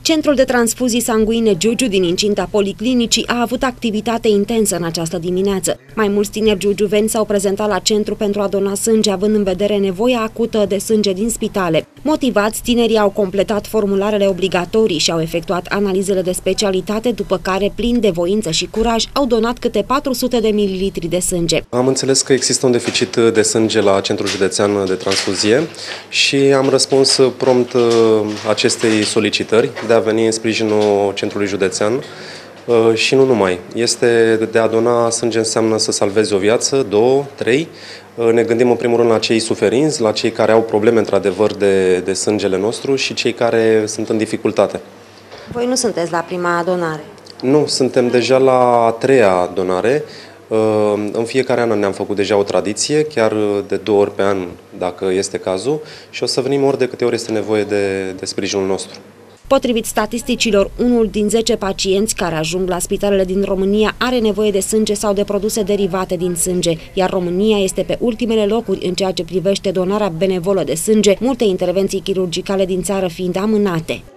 Centrul de transfuzii sanguine Giugiu din incinta policlinicii a avut activitate intensă în această dimineață. Mai mulți tineri giugiuveni s-au prezentat la centru pentru a dona sânge, având în vedere nevoia acută de sânge din spitale. Motivați, tinerii au completat formularele obligatorii și au efectuat analizele de specialitate, după care, plini de voință și curaj, au donat câte 400 de mililitri de sânge. Am înțeles că există un deficit de sânge la Centrul Județean de Transfuzie și am răspuns prompt acestei solicitări de a veni în sprijinul Centrului Județean și nu numai. Este de a dona sânge înseamnă să salvezi o viață, 2, 3. Ne gândim în primul rând la cei suferinți, la cei care au probleme într-adevăr de sângele nostru și cei care sunt în dificultate. Voi nu sunteți la prima donare? Nu, suntem deja la a 3-a donare. În fiecare an ne-am făcut deja o tradiție, chiar de 2 ori pe an, dacă este cazul, și o să venim ori de câte ori este nevoie de sprijinul nostru. Potrivit statisticilor, 1 din 10 pacienți care ajung la spitalele din România are nevoie de sânge sau de produse derivate din sânge, iar România este pe ultimele locuri în ceea ce privește donarea benevolă de sânge, multe intervenții chirurgicale din țară fiind amânate.